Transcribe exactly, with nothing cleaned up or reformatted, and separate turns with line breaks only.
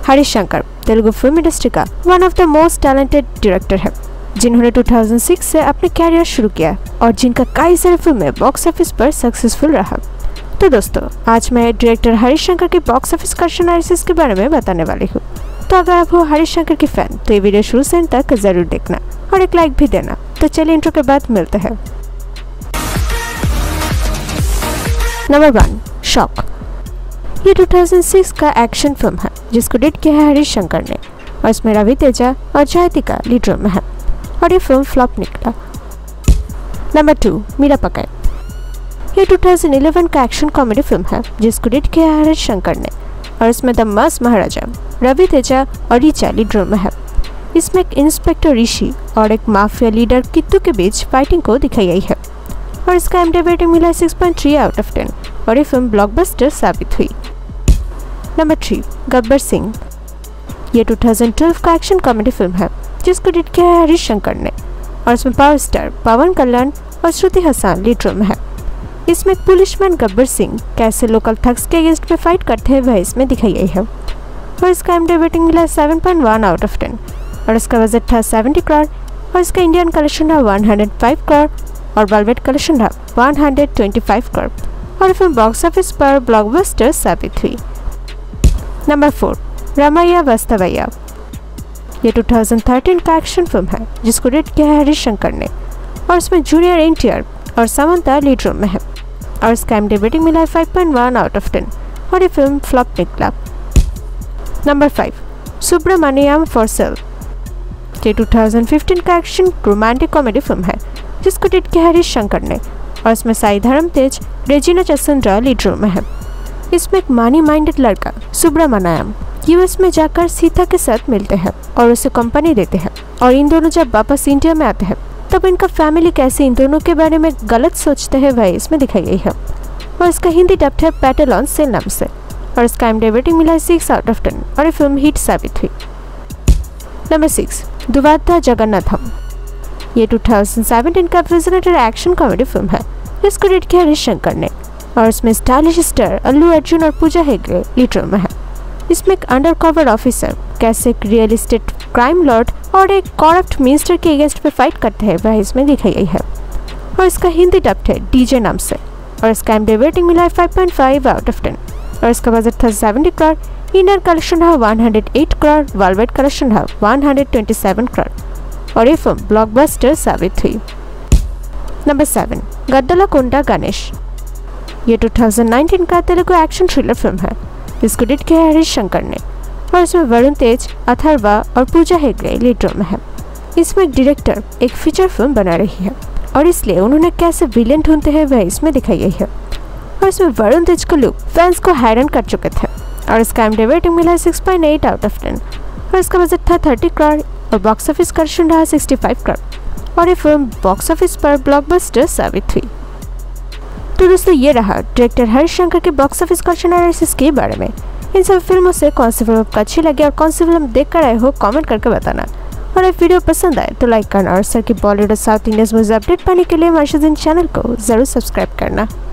Harish Shankar Telugu film industry का one of the most talented director है, जिन्होंने दो हज़ार छह से अपने कैरियर शुरू किया और जिनका कई सारे फिल्में बॉक्स ऑफिस पर सक्सेसफुल रहा। तो दोस्तों, आज मैं डायरेक्टर हरीश शंकर के बॉक्स ऑफिस कलेक्शन एनालिसिस के बारे में बताने वाली हूँ। तो अगर आप हो हरीश शंकर की फैन तो ये वीडियो शुरू से अंत तक जरूर देखना और एक लाइक भी देना। तो चलिए इंट्रो के बाद मिलते हैं। Number one, shock. ये दो हज़ार छह का एक्शन फिल्म है जिसको डायरेक्ट किया है हरीश शंकर ने और इसमें रवि तेजा और जयतिका लीड रोल में है और ये फिल्म फ्लॉप निकला। Number two, Mirapakay. ये दो हज़ार ग्यारह का एक्शन कॉमेडी फिल्म है जिसको डायरेक्ट किया है हरीश शंकर ने और इसमें द मस्त महाराजा, रवि तेजा और रीचा लीड रोल में है। इसमें एक इंस्पेक्टर ऋषि और एक माफिया लीडर कित्तू के बीच फाइटिंग को दिखाई गई है और इसका एमडी रेटिंग मिला है छह पॉइंट तीन आउट ऑफ दस और ये फिल्म ब्लॉकबस्टर साबित हुई। Number three, Gabbar Singh. ये दो हज़ार बारह का एक्शन कॉमेडी फिल्म है जिसको डायरेक्ट किया है हरीश शंकर ने और इसमें पावर स्टार पवन कल्याण और श्रुति हसन लीड रोल में है। इसमें एक पुलिसमैन गब्बर सिंह कैसे लोकल थग्स के अगेंस्ट में फाइट करते हैं वह इसमें दिखाई गई है और इसका एमडी रेटिंग मिला है सात पॉइंट एक आउट ऑफ दस और इसका बजट था सत्तर करोड़ और इसका इंडियन कलेक्शन रहा एक सौ पाँच करोड़ और वर्ल्ड कलेक्शन रहा एक सौ पच्चीस करोड़ और फिल्म बॉक्स ऑफिस पर ब्लॉकबस्टर साबित हुई। Number four, Ramayya Vastavayya. ये दो हज़ार तेरह का एक्शन फिल्म है जिसको डायरेक्ट किया है हरीश शंकर ने और इसमें जूनियर एन टी आर और समंता लीड रोल में है और इसका एमडी रेटिंग मिला है पाँच पॉइंट एक आउट ऑफ दस और ये फिल्म फ्लॉप निकला। Number five, Subramanyam for sale. ये दो हज़ार पंद्रह का एक्शन रोमांटिक कॉमेडी फिल्म है जिसको डायरेक्ट किया है हरीश शंकर ने और इसमें साई धर्म तेज, रेजिना चंद्रा लीड रोल में है। इसमें एक मनी माइंडेड लड़का सुब्रमण्यम यूएस में जाकर सीता के साथ मिलते हैं और उसे कंपनी देते हैं और इन दोनों जब वापस इंडिया में आते हैं तब इनका फैमिली कैसे इन दोनों के बारे में गलत सोचते हैं वह इसमें दिखाई गई है और इसका हिंदी डब्ड है पैटेलॉन सेल नाम से और इसका एमडी रेटिंग मिला है छह आउट ऑफ दस और ये फिल्म हिट साबित हुई। Number six, Duvvada Jagannadham. ये दो हज़ार सत्रह का विजनरी एक्शन कॉमेडी फिल्म है जिसको डायरेक्ट किया हरीश शंकर ने और इसमें स्टाइलिश स्टार अल्लू अर्जुन और पूजा हेगड़े लीड रोल में है। इसमें एक अंडरकवर ऑफिसर कैसे एक रियल एस्टेट क्राइम लॉर्ड और एक करप्ट मिनिस्टर के अगेंस्ट पे फाइट करते हैं वह इसमें दिखाई गई है और इसका हिंदी डब्ड है डीजे नाम से और इसका एमडी रेटिंग मिला है पाँच पॉइंट पाँच आउट ऑफ दस और इसका बजट था सत्तर करोड़, इंडियन कलेक्शन रहा एक सौ आठ करोड़, वर्ल्ड कलेक्शन रहा एक सौ सत्ताईस करोड़ और ये फिल्म ब्लॉकबस्टर साबित हुई। Number seven, Gaddalakonda Ganesh. ये दो हज़ार उन्नीस का तेलुगु एक्शन थ्रिलर फिल्म है जिसको डायरेक्ट किया है हरीश शंकर ने और इसमें वरुण तेज, अथर्वा और पूजा हेगड़े लीड रोल में है। इसमें एक डायरेक्टर एक फीचर फिल्म बना रही है और इसलिए उन्होंने कैसे विलेन ढूंढते हैं वह इसमें दिखाई गई है और इसमें वरुण तेज का लुक फैंस को हैरान कर चुके थे और इसका एमडी रेटिंग मिला है छह पॉइंट आठ आउट ऑफ दस और इसका बजट था तीस करोड़ और बॉक्स ऑफिस कलेक्शन रहा पैंसठ करोड़ और ये फिल्म बॉक्स ऑफिस पर ब्लॉकबस्टर साबित हुई। तो दोस्तों, ये रहा डायरेक्टर हरीश शंकर के बॉक्स ऑफिस कलेक्शन एनालिसिस के बारे में। इन सब फिल्मों से कौन सी फिल्म आपको अच्छी लगी और कौन सी फिल्म देख कर आए हो कमेंट करके बताना और अगर वीडियो पसंद आए तो लाइक करना और सर की बॉलीवुड और साउथ इंडियन मूवीज अपडेट पाने के लिए हमारे चैनल को जरूर सब्सक्राइब करना।